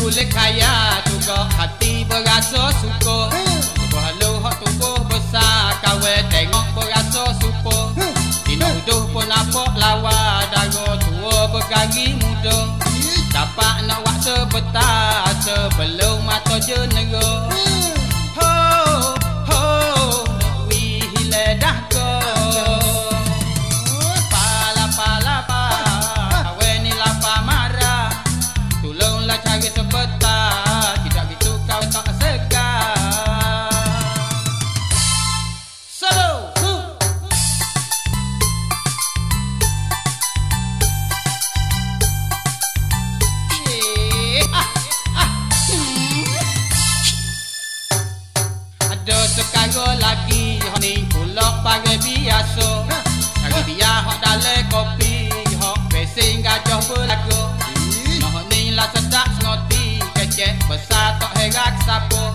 kulit kaya, tukar hati berasa syukur. Walau hak tubuh besar, kawe tengok berasa super. Dinuduh pun nampak lawa, darah tua bergari muda. Dapat nak wak sebetar, sebelum mata jenera. Ho, ho, wih hile dah ko. Pala, pala, pala, we ni lapar marah. Tolonglah cari sebetar, tidak gitu kau tak segar. Solo. Ada sekarang lagi, hok ni pulak pakai biasa. Cari biar hok dalam kopi, hok pesing gajah berlaku. Noh ni lah sedak ngoti, kecek besar tak herak siapa.